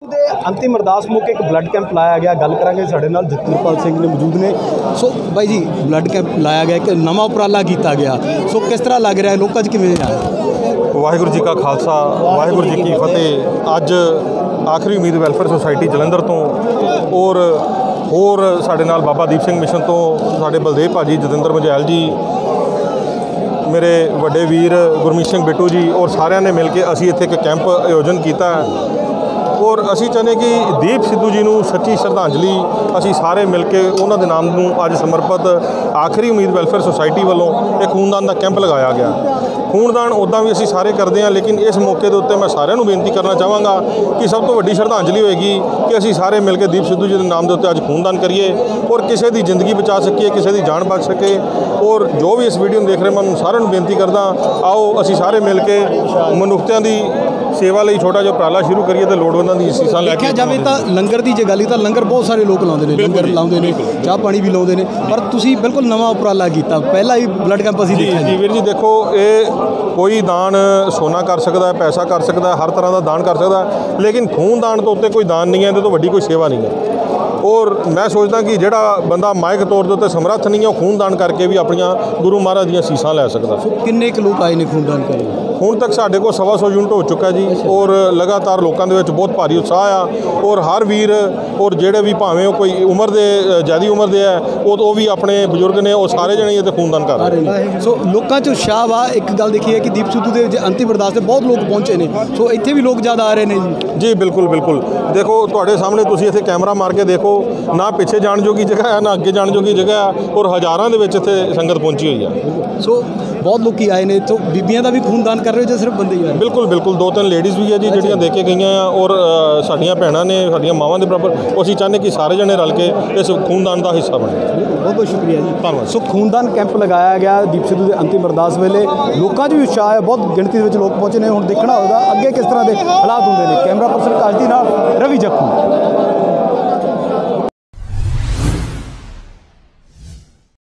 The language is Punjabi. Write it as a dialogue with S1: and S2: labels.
S1: ਦੇ ਅੰਤਿਮ ਅਰਦਾਸ ਮੌਕੇ ਇੱਕ ਬਲੱਡ ਕੈਂਪ ਲਾਇਆ ਗਿਆ। ਗੱਲ ਕਰਾਂਗੇ, ਸਾਡੇ ਨਾਲ ਜਤਿੰਦਰਪਾਲ ਸਿੰਘ ਨੇ ਮੌਜੂਦ ਨੇ। ਸੋ ਬਾਈ ਜੀ, ਬਲੱਡ ਕੈਂਪ ਲਾਇਆ ਗਿਆ, ਇੱਕ ਨਵਾਂ ਉਪਰਾਲਾ ਕੀਤਾ ਗਿਆ, ਸੋ ਕਿਸ ਤਰ੍ਹਾਂ ਲੱਗ ਰਿਹਾ, ਲੋਕਾਂ 'ਚ ਕਿਵੇਂ ਆ?
S2: ਵਾਹਿਗੁਰੂ ਜੀ ਕਾ ਖਾਲਸਾ, ਵਾਹਿਗੁਰੂ ਜੀ ਕੀ ਫਤਿਹ। ਅੱਜ ਆਖਰੀ ਉਮੀਦ ਵੈਲਫੇਅਰ ਸੁਸਾਇਟੀ ਜਲੰਧਰ ਤੋਂ ਔਰ ਹੋਰ ਸਾਡੇ ਨਾਲ ਬਾਬਾ ਦੀਪ ਸਿੰਘ ਮਿਸ਼ਨ ਤੋਂ ਸਾਡੇ ਬਲਦੇਵ ਭਾਜੀ, ਜਤਿੰਦਰ ਮਜੈਲ ਜੀ, ਮੇਰੇ ਵੱਡੇ ਵੀਰ ਗੁਰਮੀਤ ਸਿੰਘ ਬਿੱਟੂ ਜੀ ਔਰ ਸਾਰਿਆਂ ਨੇ ਮਿਲ ਕੇ ਅਸੀਂ ਇੱਥੇ ਇੱਕ ਕੈਂਪ ਆਯੋਜਨ ਕੀਤਾ ਔਰ ਅਸੀਂ ਚਾਹੁੰਦੇ ਕਿ ਦੀਪ ਸਿੱਧੂ ਜੀ ਨੂੰ ਸੱਚੀ ਸ਼ਰਧਾਂਜਲੀ ਅਸੀਂ ਸਾਰੇ ਮਿਲ ਕੇ ਉਹਨਾਂ ਦੇ ਨਾਮ ਨੂੰ ਅੱਜ ਸਮਰਪਿਤ ਆਖਰੀ ਉਮੀਦ ਵੈਲਫੇਅਰ ਸੁਸਾਇਟੀ ਵੱਲੋਂ ਇਹ ਖੂਨਦਾਨ ਦਾ ਕੈਂਪ ਲਗਾਇਆ ਗਿਆ। ਖੂਨਦਾਨ ਉੱਦਾਂ ਵੀ ਅਸੀਂ ਸਾਰੇ ਕਰਦੇ ਹਾਂ, ਲੇਕਿਨ ਇਸ ਮੌਕੇ ਦੇ ਉੱਤੇ ਮੈਂ ਸਾਰਿਆਂ ਨੂੰ ਬੇਨਤੀ ਕਰਨਾ ਚਾਹਾਂਗਾ ਕਿ ਸਭ ਤੋਂ ਵੱਡੀ ਸ਼ਰਧਾਂਜਲੀ ਹੋਏਗੀ ਕਿ ਅਸੀਂ ਸਾਰੇ ਮਿਲ ਕੇ ਦੀਪ ਸਿੱਧੂ ਜੀ ਦੇ ਨਾਮ ਦੇ ਉੱਤੇ ਅੱਜ ਖੂਨਦਾਨ ਕਰੀਏ ਔਰ ਕਿਸੇ ਦੀ ਜ਼ਿੰਦਗੀ ਬਚਾ ਸਕੀਏ, ਕਿਸੇ ਦੀ ਜਾਨ ਬਚ ਸਕੇ। ਔਰ ਜੋ ਵੀ ਇਸ ਵੀਡੀਓ ਨੂੰ ਦੇਖ ਰਹੇ, ਮੈਂ ਸਾਰਿਆਂ ਨੂੰ ਬੇਨਤੀ ਕਰਦਾ, ਆਓ ਅਸੀਂ ਸਾਰੇ ਮਿਲ ਕੇ ਮਨੁੱਖਤਿਆਂ ਦੀ ਸੇਵਾ ਲਈ ਛੋਟਾ ਜਿਹਾ ਉਪਰਾਲਾ ਸ਼ੁਰੂ ਕਰੀਏ ਤੇ ਲੋੜਵੰਦਾਂ ਦੀ ਸੀਸਾਂ ਲੈ ਕੇ।
S1: ਦੇਖਿਆ ਜਾਵੇ ਤਾਂ ਲੰਗਰ ਦੀ ਜੇ ਗੱਲ ਤਾਂ ਲੰਗਰ ਬਹੁਤ ਸਾਰੇ ਲੋਕ ਲਾਉਂਦੇ ਨੇ, ਲੰਗਰ ਲਾਉਂਦੇ ਨੇ, ਚਾਹ ਪਾਣੀ ਵੀ ਲਾਉਂਦੇ ਨੇ, ਪਰ ਤੁਸੀਂ ਬਿਲਕੁਲ ਨਵਾਂ ਉਪਰਾਲਾ ਕੀਤਾ। ਪਹਿਲਾਂ ਹੀ ਬਲੱਡ ਕੈਂਪ ਅਸੀਂ ਦੇਖਿਆ
S2: ਜੀ ਵੀਰ ਜੀ, ਦੇਖੋ ਇਹ ਕੋਈ ਦਾਨ ਸੋਨਾ ਕਰ ਸਕਦਾ, ਪੈਸਾ ਕਰ ਸਕਦਾ, ਹਰ ਤਰ੍ਹਾਂ ਦਾ ਦਾਨ ਕਰ ਸਕਦਾ, ਲੇਕਿਨ ਖੂਨ ਦਾਨ ਤੋਂ ਉੱਤੇ ਕੋਈ ਦਾਨ ਨਹੀਂ ਹੈ, ਇਹਦੇ ਤੋਂ ਵੱਡੀ ਕੋਈ ਸੇਵਾ ਨਹੀਂ ਹੈ। ਔਰ ਮੈਂ ਸੋਚਦਾ ਕਿ ਜਿਹੜਾ ਬੰਦਾ ਮਾਇਕ ਤੌਰ ਦੇ ਉੱਤੇ ਸਮਰੱਥ ਨਹੀਂ ਹੈ, ਉਹ ਖੂਨਦਾਨ ਕਰਕੇ ਵੀ ਆਪਣੀਆਂ ਗੁਰੂ ਮਹਾਰਾਜ ਦੀਆਂ ਸੀਸਾਂ ਲੈ ਸਕਦਾ।
S1: ਕਿੰਨੇ ਕੁ ਲੋਕ ਆਏ ਨੇ ਖੂਨਦਾਨ ਕਰਨ?
S2: ਹੁਣ ਤੱਕ ਸਾਡੇ ਕੋਲ 125 ਯੂਨਿਟ ਹੋ ਚੁੱਕਾ ਜੀ ਔਰ ਲਗਾਤਾਰ ਲੋਕਾਂ ਦੇ ਵਿੱਚ ਬਹੁਤ ਭਾਰੀ ਉਤਸ਼ਾਹ ਆ ਔਰ ਹਰ ਵੀਰ ਔਰ ਜਿਹੜੇ ਵੀ ਭਾਵੇਂ ਉਹ ਕੋਈ ਉਮਰ ਦੇ ਜ਼ਿਆਦੀ ਉਮਰ ਦੇ ਆ ਉਹ ਵੀ ਆਪਣੇ ਬਜ਼ੁਰਗ ਨੇ, ਉਹ ਸਾਰੇ ਜਣੇ ਇੱਥੇ ਖੂਨਦਾਨ ਕਰ ਰਹੇ ਨੇ।
S1: ਸੋ ਲੋਕਾਂ 'ਚ ਉਤਸ਼ਾਹ ਵਾ। ਇੱਕ ਗੱਲ ਦੇਖੀਏ ਕਿ ਦੀਪ ਸਿੱਧੂ ਦੇ ਅੰਤਿਮ ਅਰਦਾਸ ਤੇ ਬਹੁਤ ਲੋਕ ਪਹੁੰਚੇ ਨੇ, ਸੋ ਇੱਥੇ ਵੀ ਲੋਕ ਜ਼ਿਆਦਾ ਆ ਰਹੇ ਨੇ
S2: ਜੀ। ਬਿਲਕੁਲ ਬਿਲਕੁਲ, ਦੇਖੋ ਤੁਹਾਡੇ ਸਾਹਮਣੇ, ਤੁਸੀਂ ਇੱਥੇ ਕੈਮਰਾ ਮਾਰ ਕੇ ਦੇਖੋ, ਨਾ ਪਿੱਛੇ ਜਾਣ ਜੋਗੀ ਜਗ੍ਹਾ ਹੈ, ਨਾ ਅੱਗੇ ਜਾਣ ਜੋਗੀ ਜਗ੍ਹਾ ਹੈ ਔਰ ਹਜ਼ਾਰਾਂ ਦੇ ਵਿੱਚ ਇੱਥੇ ਸੰਗਤ ਪਹੁੰਚੀ ਹੋਈ ਆ।
S1: ਸੋ ਬਹੁਤ ਲੋਕੀ ਆਏ ਨੇ। ਤੋਂ ਬੀਬੀਆਂ ਦਾ ਵੀ ਖੂਨਦਾਨ ਕਰ ਰਹੇ ਹੋ ਜਾਂ ਸਿਰਫ ਬੰਦੇ ਹੀ ਆ?
S2: ਬਿਲਕੁਲ ਬਿਲਕੁਲ, 2-3 ਲੇਡੀਜ਼ ਵੀ ਹੈ ਜੀ ਜਿਹੜੀਆਂ ਦੇ ਕੇ ਗਈਆਂ ਆ ਔਰ ਸਾਡੀਆਂ ਭੈਣਾਂ ਨੇ, ਸਾਡੀਆਂ ਮਾਵਾਂ ਦੇ ਬਰਾਬਰ। ਅਸੀਂ ਚਾਹੁੰਦੇ ਕਿ ਸਾਰੇ ਜਣੇ ਰਲ ਕੇ ਇਸ ਖੂਨਦਾਨ ਦਾ ਹਿੱਸਾ ਬਣੇ।
S1: ਬਹੁਤ ਬਹੁਤ ਸ਼ੁਕਰੀਆ ਜੀ,
S2: ਧੰਨਵਾਦ।
S1: ਸੋ ਖੂਨਦਾਨ ਕੈਂਪ ਲਗਾਇਆ ਗਿਆ ਦੀਪ ਸਿੱਧੂ ਦੇ ਅੰਤਿਮ ਅਰਦਾਸ ਵੇਲੇ। ਲੋਕਾਂ 'ਚ ਵੀ ਉਤਸ਼ਾਹ ਹੈ, ਬਹੁਤ ਗਿਣਤੀ ਦੇ ਵਿੱਚ ਲੋਕ ਪਹੁੰਚੇ ਨੇ। ਹੁਣ ਦੇਖਣਾ ਹੋਵੇਗਾ ਅੱਗੇ ਕਿਸ ਤਰ੍ਹਾਂ ਦੇ ਹਾਲਾਤ ਹੁੰਦੇ ਨੇ। ਕੈਮਰਾ ਪਰਸਨ ਕਾਲਤੀ ਨਾਲ ਰਵੀ ਜੱਖੂ।